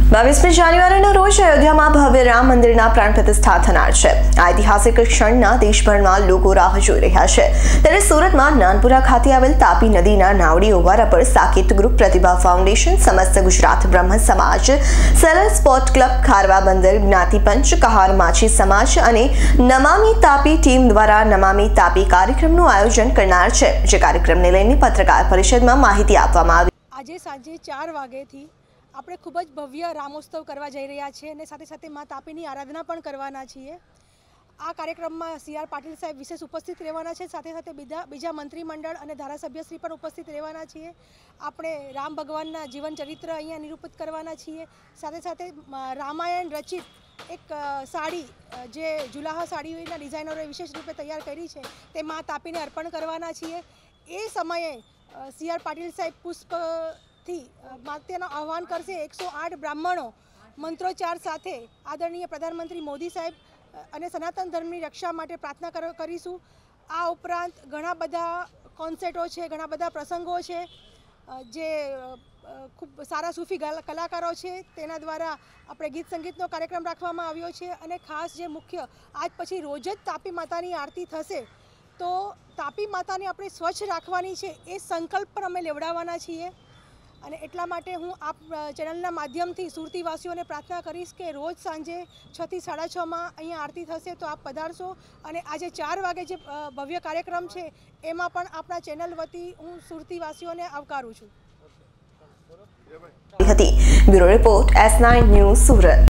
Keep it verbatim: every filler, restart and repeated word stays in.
બાવીસમી જાન્યુઆરીના રોજ અયોધ્યામાં ભવ્ય રામ મંદિરના પ્રાણ પ્રતિષ્ઠા થનાર છે। આ ઐતિહાસિક ક્ષણના દેશભરમાં લોકો રાહ જોઈ રહ્યા છે। ત્યારે સુરતમાં નાનપુરા ખાતે આવેલ તાપી નદીના નાવડી ઓવારા પર સાકેત ગ્રુપ, પ્રતિભા ફાઉન્ડેશન, સમસ્ત ગુજરાત બ્રહ્મ સમાજ, સેલર સ્પોર્ટ ક્લબ, ખારવા બંદર જ્ઞાતિ પંચ, કહાર માછી સમાજ અને નમામી તાપી ટીમ દ્વારા નમામી તાપી કાર્યક્રમનું આયોજન કરનાર છે। જે કાર્યક્રમને લઈને પત્રકાર પરિષદમાં માહિતી આપવામાં આવી। આજે સાંજે ચાર વાગ્યાથી આપણે ખૂબ જ ભવ્ય રામોત્સવ કરવા જઈ રહ્યા છીએ અને સાથે સાથે મા તાપીની આરાધના પણ કરવાના છીએ। આ કાર્યક્રમમાં સી આર પાટીલ સાહેબ વિશેષ ઉપસ્થિત રહેવાના છે, સાથે સાથે બીજા બીજા મંત્રીમંડળ અને ધારાસભ્યશ્રી પણ ઉપસ્થિત રહેવાના છીએ। આપણે રામ ભગવાનના જીવન ચરિત્ર અહીંયા નિરૂપિત કરવાના છીએ। સાથે સાથે રામાયણ રચિત એક સાડી જે જુલાહા સાડીઓના ડિઝાઇનરોએ વિશેષ રૂપે તૈયાર કરી છે તે મા તાપીને અર્પણ કરવાના છીએ। એ સમયે સી આર પાટીલ સાહેબ પુષ્પ માત્યનું આહ્વાન કરશે। એકસો આઠ બ્રાહ્મણો મંત્રોચ્ચાર સાથે આદરણીય પ્રધાનમંત્રી મોદી સાહેબ અને સનાતન ધર્મની રક્ષા માટે પ્રાર્થના કરીશું। આ ઉપરાંત ઘણા બધા કોન્સર્ટો છે, ઘણા બધા પ્રસંગો છે, જે ખૂબ સારા સૂફી કલાકારો છે તેના દ્વારા આપણે ગીત સંગીતનો કાર્યક્રમ રાખવામાં આવ્યો છે। અને ખાસ જે મુખ્ય આજ પછી રોજ જ તાપી માતાની આરતી થશે, તો તાપી માતાને આપણે સ્વચ્છ રાખવાની છે એ સંકલ્પ પણ અમે લેવડાવવાના છીએ। અને એટલા માટે હું આપ ચેનલના માધ્યમથી સુરતીવાસીઓને પ્રાર્થના કરીશ કે રોજ સાંજે છ થી સાડા છમાં અહીંયા આરતી થશે, તો આપ પધારશો। અને આજે ચાર વાગે જે ભવ્ય કાર્યક્રમ છે એમાં પણ આપણા ચેનલ વતી હું સુરતીવાસીઓને આવકારું છું। Bureau report, S nine news, Surat.